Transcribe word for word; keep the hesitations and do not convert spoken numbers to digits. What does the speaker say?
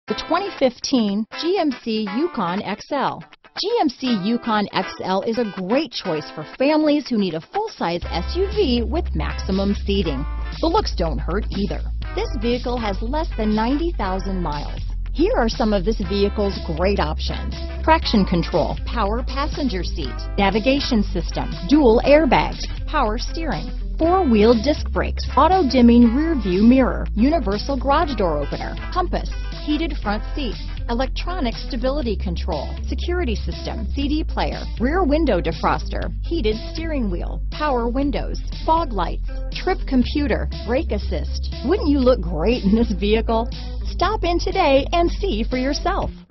The twenty fifteen G M C Yukon X L. G M C Yukon X L is a great choice for families who need a full-size S U V with maximum seating. The looks don't hurt either. This vehicle has less than ninety thousand miles. Here are some of this vehicle's great options: traction control, power passenger seat, navigation system, dual airbags, power steering, four-wheel disc brakes, auto-dimming rear view mirror, universal garage door opener, compass, heated front seats, electronic stability control, security system, C D player, rear window defroster, heated steering wheel, power windows, fog lights, trip computer, brake assist. Wouldn't you look great in this vehicle? Stop in today and see for yourself.